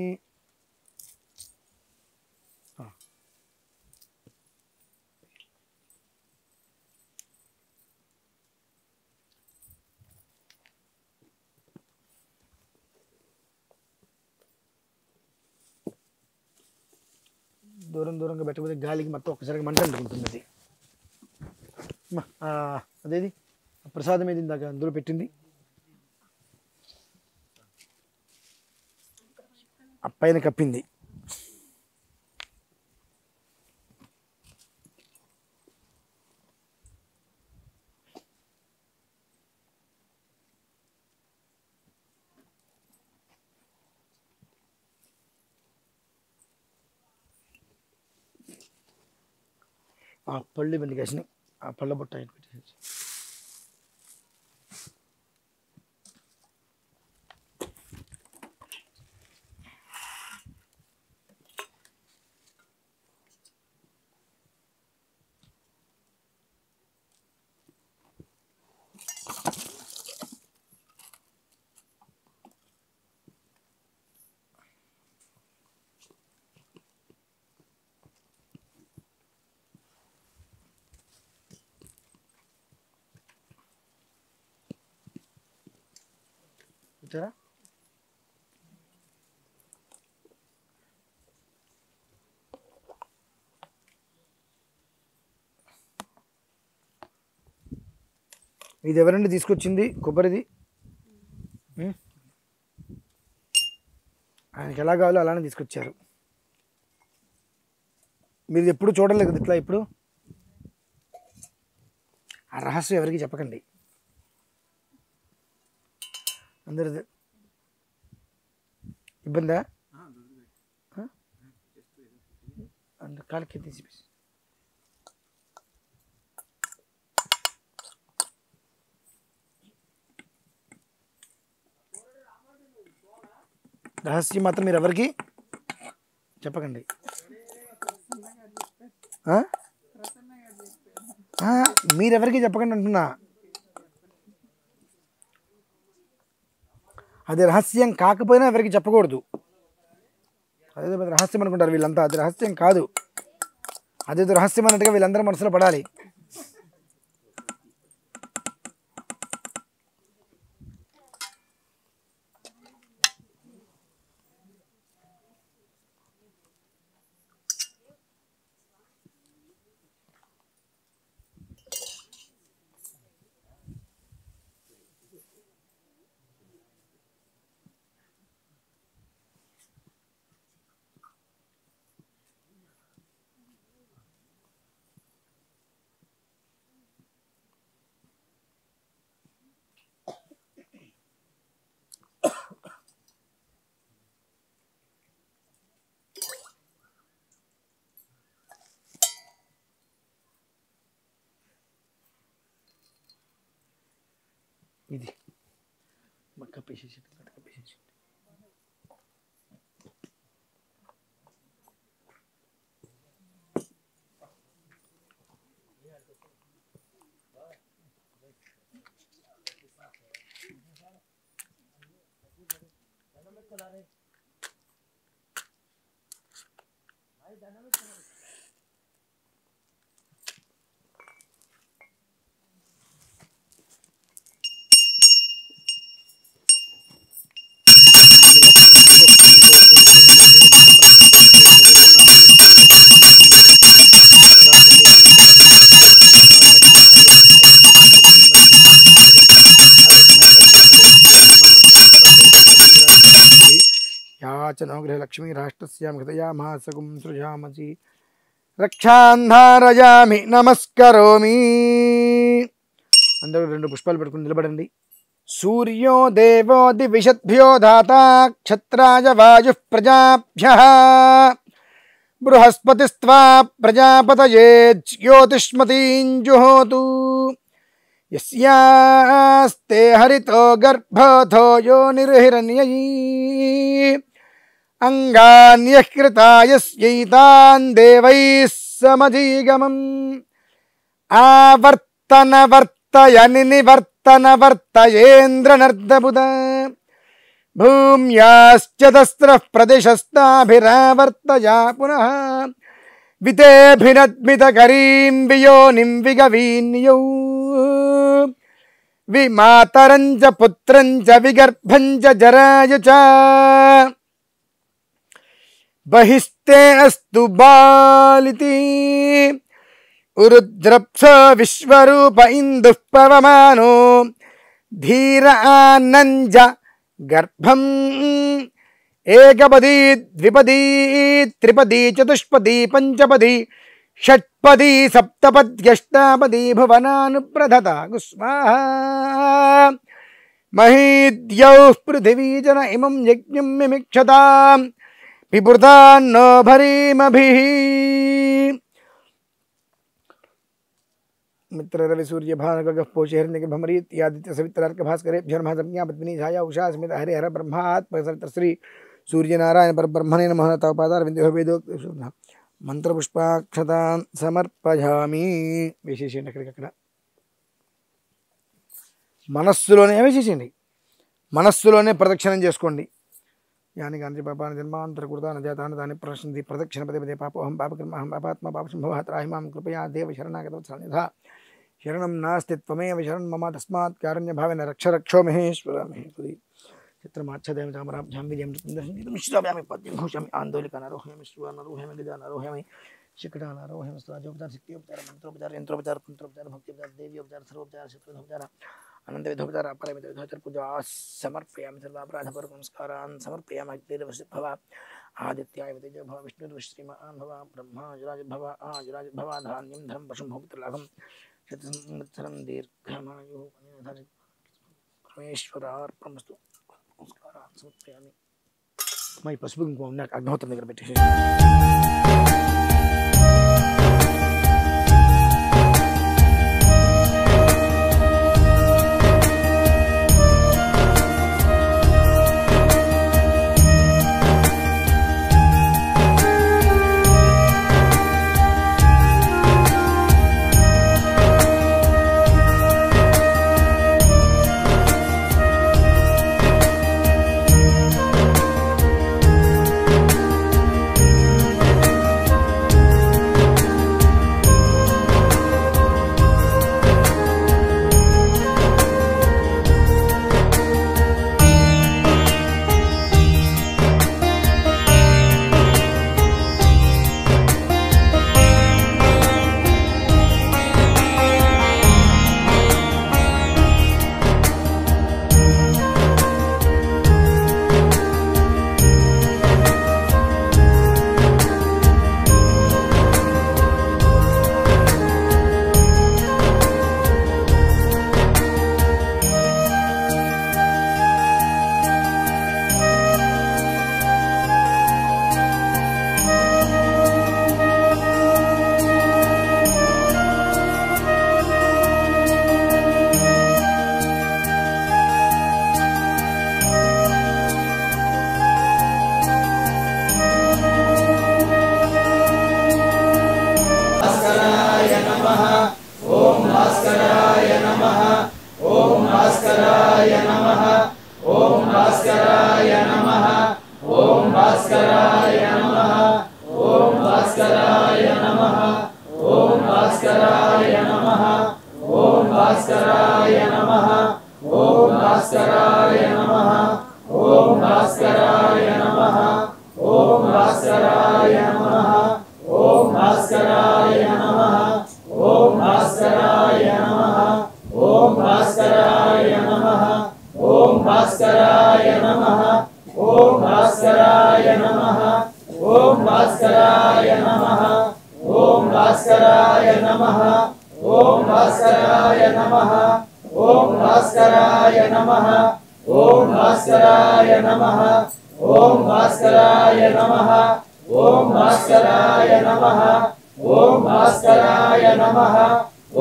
దూరంగా పెట్టకపోతే గాలికి మొత్తం ఒక్కసారిగా మంట అంటుకుంటుంది. అది అదేది ప్రసాదం ఏది ఇందాక అందులో పెట్టింది, ఆ పైన కప్పింది. ఆ పళ్ళు ఇవన్నీ కాసినాయి. ఆ పళ్ళ బొట్ట పెట్టేసి చూసారా. ఇది ఎవరండి తీసుకొచ్చింది కొబ్బరిది? ఆయనకి ఎలా కావాలో అలానే తీసుకొచ్చారు. మీరు ఎప్పుడు చూడలేదు ఇట్లా. ఇప్పుడు ఆ రహస్యం ఎవరికి చెప్పకండి. అందరు ఇబ్బందా? అంటే కాలికి తీసి రహస్యం మాత్రం మీరు ఎవరికి చెప్పకండి. మీరెవరికి చెప్పకండి అంటున్నా. అది రహస్యం కాకపోయినా ఎవరికి చెప్పకూడదు. అదేదో రహస్యం అనుకుంటారు వీళ్ళంతా. అది రహస్యం కాదు, అదేదో రహస్యం అన్నట్టుగా వీళ్ళందరూ మనసులో పడాలి. ఇది మక్క పేసేసి యాచనో గృహలక్ష్మీ రాష్ట్రస్యాం హృదయామాసగుం సృజామసి రక్షాంధారయామి నమస్కరోమి. అందరూ 2 పుష్పాలు పెట్టుకుని నిలబడండి. సూర్యో దేవో దివిషద్భ్యో దాతా క్షత్రాయ వాయు ప్రజాభ్యః బృహస్పతిస్త్వా ప్రజాపతయే జ్యోతిష్మతీం జుహోతు. యస్యాస్తే హరితో గర్భోథో యోనిర్హిరణ్యయీ అంగాన్యకృతాయస్యైతాన్ దేవైః సమధీగమం ఆవర్తనవర్తయని నివర్తనవర్తయేంద్రనర్దబుధ భూమ్యాశ్చదస్రః ప్రదిశస్తాభిరావర్తయా పునః వితేభినద్మితకరీం వియోనిం విగవీన్యౌ విమాతరం చ పుత్రం చ విగర్భం చ జరాయ చ బహిస్తే అస్తు బాలితి ఉరుద్రప్స విశ్వరూప ఇందుః పవమానో ధీర ఆనంజ గర్భం ఏకపదీ ద్విపదీ త్రిపదీ చతుష్పదీ పంచపదీ షట్పదీ సప్తపద్యష్టాపదీ భువనానుప్రదత గుస్వాహ మహీద్యౌః పృథివీజన ఇమం యజ్ఞం మిమిక్షతాం పిబృతాన్నో భరీమభిః मित्र रवि सूर्य भानुगः पोषेरण्यक भमरीत्यादित्य सवित्रार्क भास्करेभ्यो नमः संज्ञा पद्मिनी छाया उषा स्मित हरे हर ब्रह्मात्म सवित्र श्री सूर्य नारायण परब्रह्मणे नमः तवपादार विंदो वेदो मंत्र पुष्पाक्षतां समर्पयामि విశేషం ఎక్కడికక్కడ మనస్సులోనే విశేషండి మనస్సులోనే ప్రదక్షిణం చేసుకోండి यानी गांधी पापान जन्मांतर कृतान जातान तानि प्रश्नति प्रदक्षिण पदे पदे पापोहम पापकर्महम पापात्मा पापसंभवः त्राहि मां कृपया देव शरणागतवत्सलनिधा शरणं नास्ति त्वमेव शरणं मम तस्मात् कारुण्यभावेन रक्ष रक्षो महेश्वर महेश्वरी चित्रमाच्छदेव चामराभ्यां विजयं मिश्राभ्यामि पद्यं घोषयामि आन्दोलिकानारोहयामि श्रुवानारोहयामि गजानारोहयामि शिखडानारोहयामि स्वराजोपचार शक्तियोपचार मंत्रोपचार यंत्रोपचार तंत्रोपचार भक्त्योपचार देव्योपचार सर्वोपचार शत्रुधोपचार अनंत विधोपचार अपरमित विधोपचार पूजा समर्पयामि सर्वापराधपूर्वक नमस्कारान् समर्पयामि अग्निर्वसिद्भव आदित्याय तेजो भव विष्णुर्वश्रीमान् भव ब्रह्माजुराजुर्भव आजुराजुर्भव धान्यं धर्म पशुं भोक्तृलाभं शतसंवत्सरं दीर्घमायुः परमेश्वरार्पणमस्तु नमस्कारान् समर्पयामि मयि पशुपुं अग्निहोत्रं దగ్గర పెట్టేసి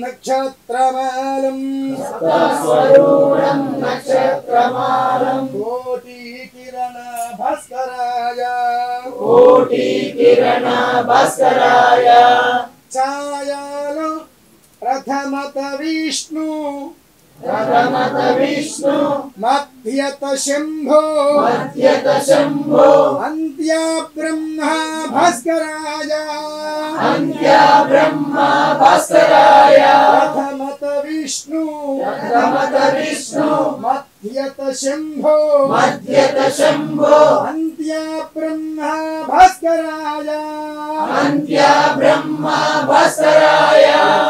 नक्षत्रमालं सप्तस्वरूढं नक्षत्रमालं कोटिकिरण भास्कराय कोटिकिरण भास्कराय छायालो प्रथमत विष्णु प्रथमत विष्णु मध्यत शंभो मध्यत शंभो अन्त्य ब्रह्मा भास्कराय अन्त्य ब्रह्मा भास्कराय प्रथमत विष्णु प्रथमत विष्णु मध्यत शंभो मध्यत शंभो अन्त्य ब्रह्मा भास्कराय अन्त्य ब्रह्मा भास्कराय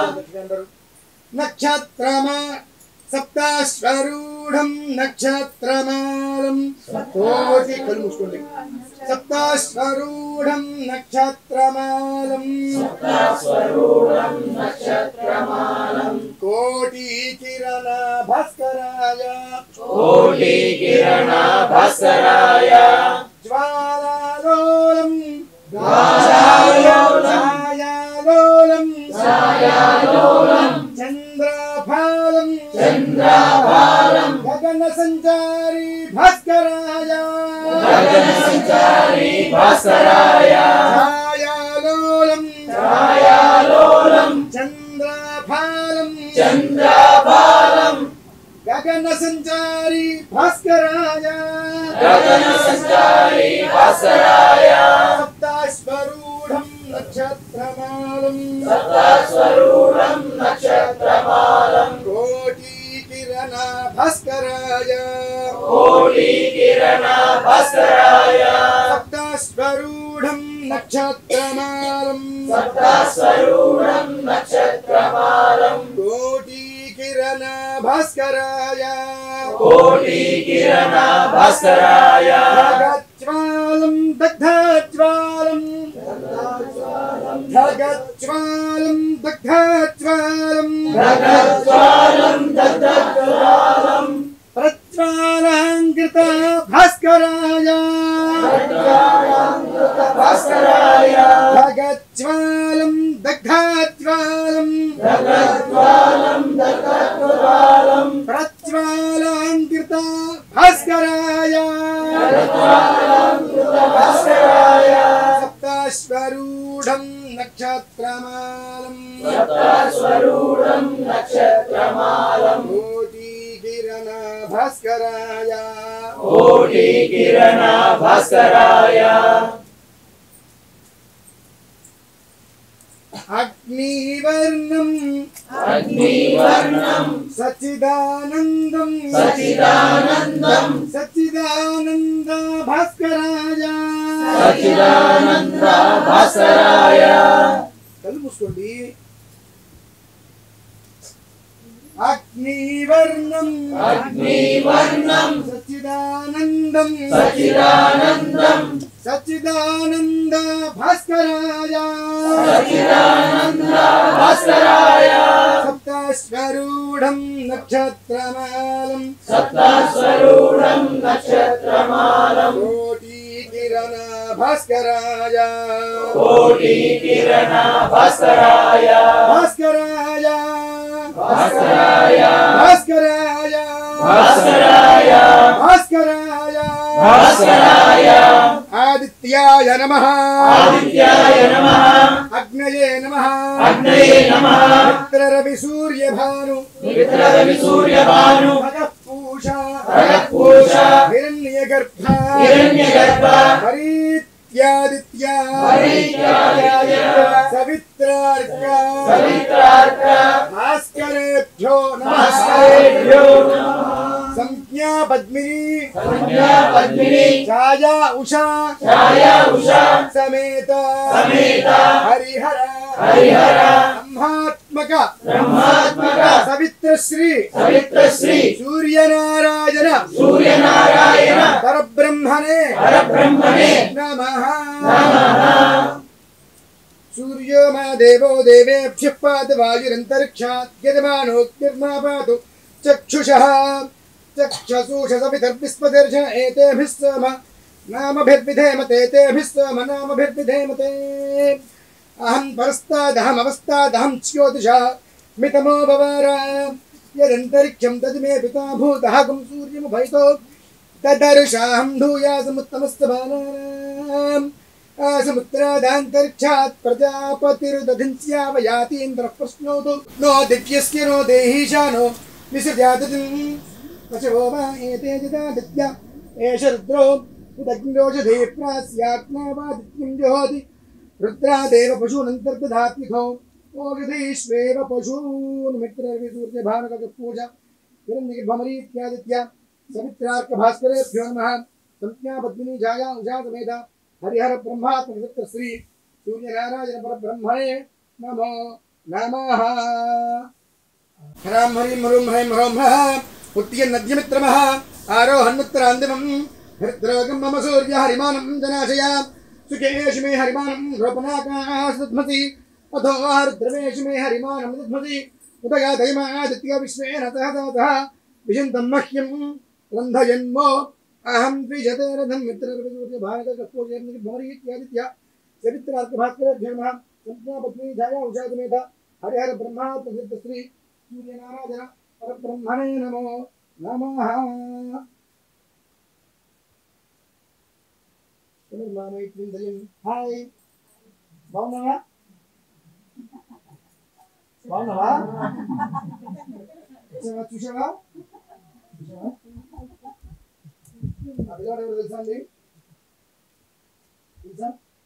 नक्षत्रमा सप्ताश्वरूढं नक्षत्रमालं कोटि कళ్ళు మూసుకోండి सप्ताश्वरूढं नक्षत्रमालं सप्तस्वरूढं नक्षत्रमालं कोटिकिरण भास्कराय कोटिकिरण भास्कराय ज्वालालोलं ज्वालालोलं छायालोलं चन्द्रभालं चन्द्रभालं गगन संचारी भास्कराय गगन संचारी भास्कराय छायालोलं छायालोलं चन्द्रभालं चन्द्रभालं गगन संचारी भास्कराय गगन संचारी भास्कराय सप्ताश्वरूढं नक्षत्रमालं सप्तस्वरूढं नक्षत्रमालं कोटिकिरण भास्कराय कोटिकिरण भास्कराय सप्ताश्वरूढं नक्षत्रमालं सप्तस्वरूढं नक्षत्रमालं कोटिकिरण भास्कराय कोटिकिरण भास्कराय जगज्ज्वालं दग्धज्वालं जगज्ज्वालं दग्धज्वालं भगज्वालं दग्धज्वालं प्रज्वालाङ्कृत भास्कराय भास्कराय जगज्ज्वालं दग्धज्वालं भगज्वालं दग्धज्वालं प्रज्वालाङ्कृत भास्कराय भास्कराय सप्ताश्वरूढं नक्षत्रमालं सप्तस्वरूढं नक्षत्रमालं कोटिकिरण भास्कराय कोटिकिरण भास्कराय अग्निवर्णं अग्निवर्णं सच्चिदानन्दं सच्चिदानन्दं सच्चिदानन्द भास्कराय सच्चिदानन्द भास्कराय कళ్ళు మూసుకోండి अग्निवर्णं अग्निवर्णं सच्चिदानन्दं सच्चिदानन्दं सच्चिदानन्द भास्कराय सच्चिदानन्द भास्कराय सप्ताश्वरूढं नक्षत्रमालं सप्तस्वरूढं नक्षत्रमालं कोटिकिरण भास्कराय कोटिकिरण भास्कराय भास्कराय भास्कराय भास्कराय भास्कराय भास्कराय भास्कराय आदित्याय नमः आदित्याय नमः अग्नये नमः अग्नये नमः मित्ररवि सूर्यभानु मित्ररविसूर्यभानु भगत्पूषा भगत्पूषा हिरण्यगर्भा हिरण्यगर्भा हरीत्यादित्या सवित्रार्का सवित्रार्का भास्करेभ्यो नमः भास्करेभ्यो नमः संज्ञा पद्मिनी संज्ञा पद्मिनी छाया उषा छाया उषा समेत हरिहर ब्रह्मात्मक सवित्रश्री सूर्यनारायण परब्रह्मणे नमः। सूर्यो मा देवो देवेभ्यः पातु वायुरन्तरिक्षात् यजमानोऽग्निर्मापातु चक्षुषः चक्षुषसवितर्विस्पतिर्जन एतेभिः सोम नामभिर्विधेमते तेभिः सोम नामभिर्विधेमते। अहं परस्तादहमवस्थादहं ज्योतिषः मितमो भवारा यदन्तरिक्षं तद्मे पिता भूतः गुं सूर्यमुभयतो तदर्शाहं धूयासमुत्तमस्तभानाम् आसमुत्रादान्तरिक्षात् प्रजापतिरुदधिन्स्यावयातीन्द्रः प्रश्नोतु नो दिव्यस्य नो देहीशानो विसृजातिम् पशवो वा एते जदादित्या एष रुद्रो उदग्निरोषधे प्रास्यात्मावादित्यं जुहोति रुद्रादेव पशूनन्तर्दधात्मिको ओषधीष्वेव पशून् मित्रर्विसूर्यभानुकपूजा हिरण्यगर्भमरीत्यादित्या समित्रार्कभास्करेभ्यो नमः संज्ञा पद्मिनी जाया उषा समेता हरिहर ब्रह्मात्मक श्री सूर्यनारायण परब्रह्मणे नमो नमः हरां हरिं हरुं हरिं हरों हः उत्तियन्नद्यमित्रमः आरोहन्मुत्तरान्तिमं हृद्रोगं मम सूर्य हरिमानं जनाशया सुखेषु मे हरिमानं रोपनाकाशदध्मसि अथो रुद्रवेषु मे हरिमानं दध्मसि उदगादयमादित्य विश्वेन सहसः विशन्तं मह्यं रन्धयन्मो अहं द्विजते रथं मित्रर्विसूर्यभानुकपूजयन्निर्भमरीत्यादित्या चरित्रार्कभास्करेभ्यो नमः संज्ञा पद्मिनी छाया उषा समेता हरिहर ब्रह्मात्मक श्री सूर्यनारायण परब्रह्मणे नमो नमः हाय బాగున్నావా బాగున్నావా చూసావా అదిగాడు ఎవరు తెలుసా అండి తెలుసా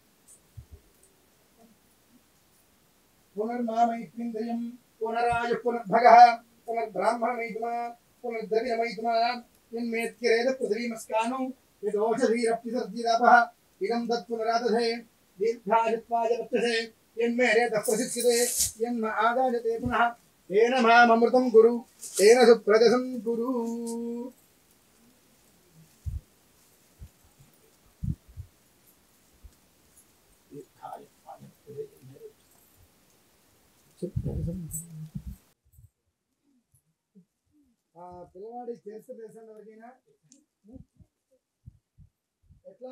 పునర్మామైత్రింద్రియం పునరాయ పునర్భగః పునర్బ్రాహ్మణమైతుమా పునర్ద్రవిణమైతుమా యన్మేత్యరేద పృథివీమస్కాను యదోషధీరప్తిసర్జిదాపః ఇదం తత్పునరాదధే దీర్ఘాయుత్వాయ వర్తసే యన్మేరేద ప్రసిద్ధితే యన్మ ఆదాయతే పునః తేన మామృతం కురు తేన సుప్రజసం కురు పిల్లవాడి చేస్తే తెలుసండి ఎవరికైనా ఎట్లా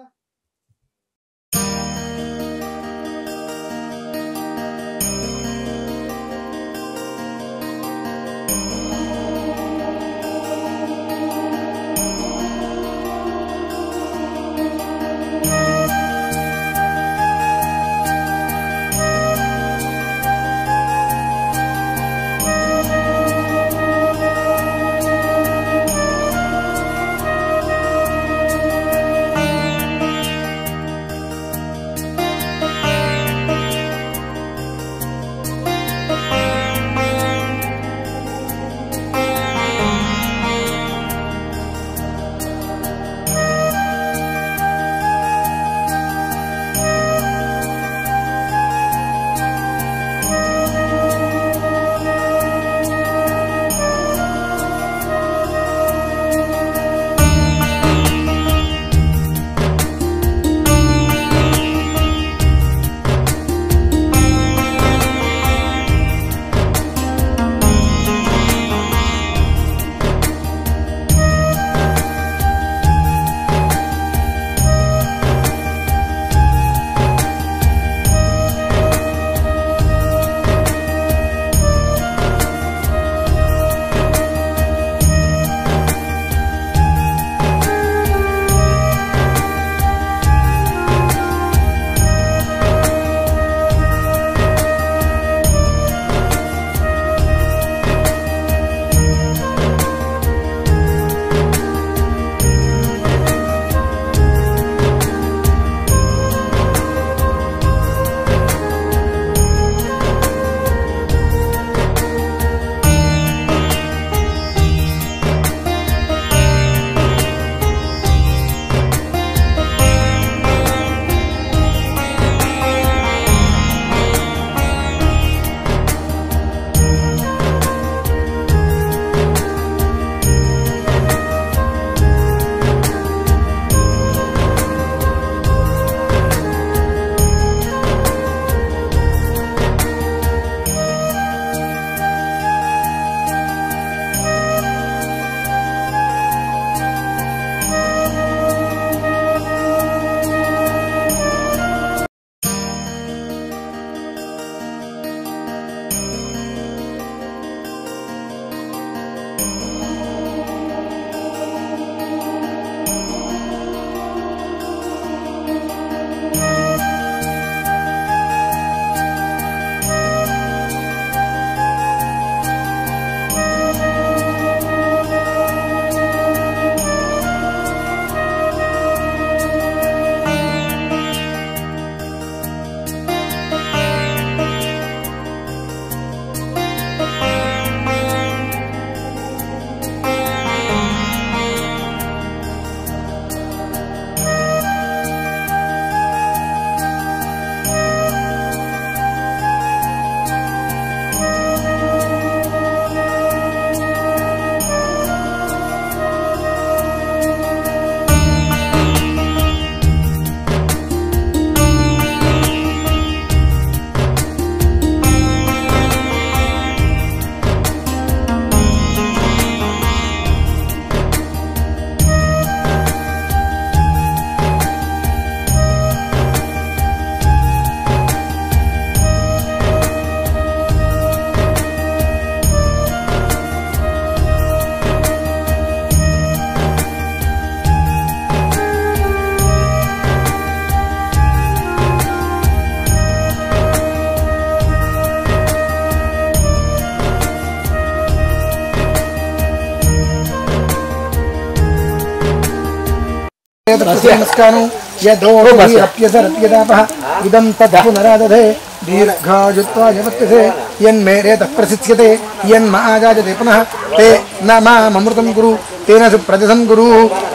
इदं तद्पुनरादधे दीर्घायुत्वायवत्यसे यन्मेरे तत्प्रसिच्यते यन्माजायते पुनः ते न मामृतं कुरु तेन सुप्रतिसं कुरु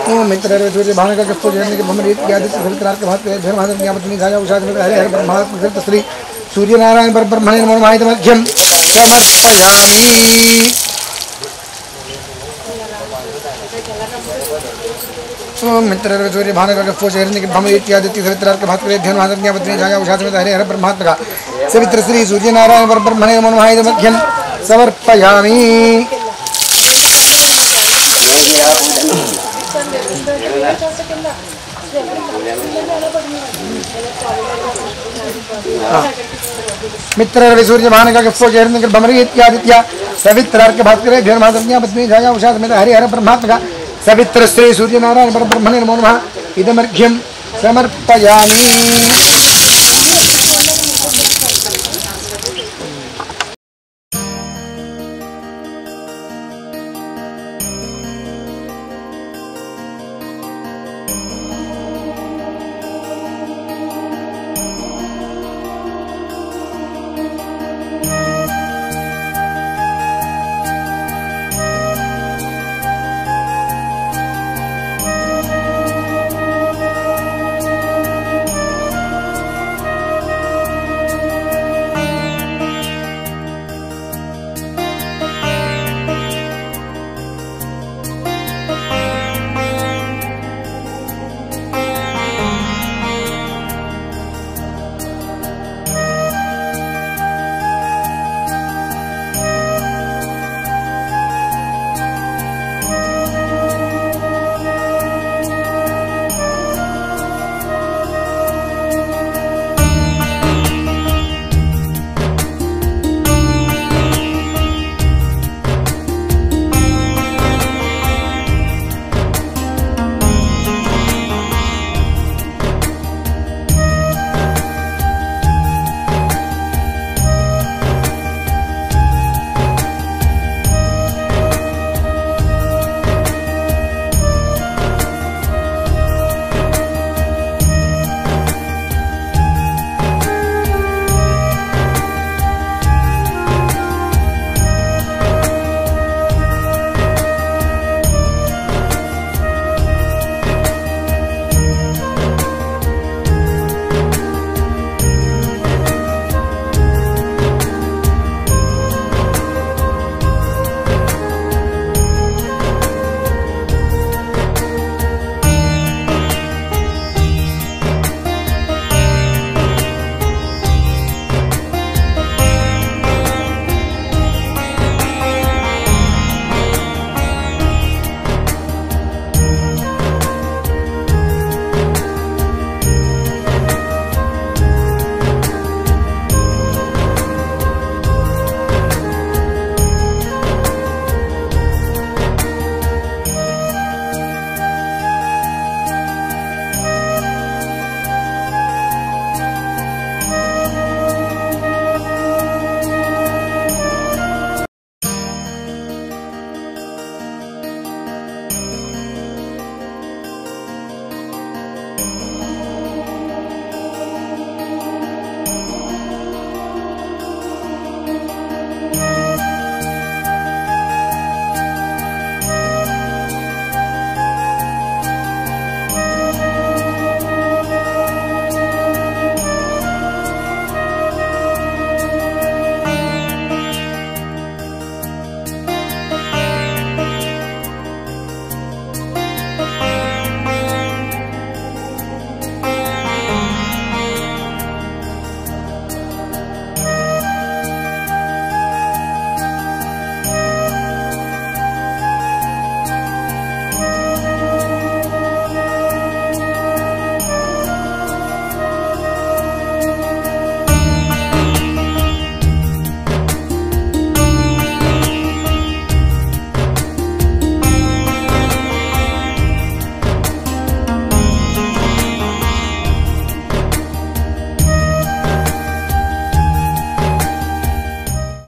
मित्रश्री सूर्यनारायण परब्रह्मणे नमो नमः मध्यं समर्पयामि। मित्र सूर्य हरे हर ब्रह्मात्मका सवित्र श्री सूर्य नारायण परब्रह्मणे नमो नमः मध्यं समर्पयामि। मित्र सूर्य भानका सवित्रार्क भास्करे ध्यान उषा समेत हरे हर ब्रह्मात्मका सवित्र श्री सूर्य नारायण परब्रह्मणे नमो नमः इदमर्घ्यं समर्पयामि।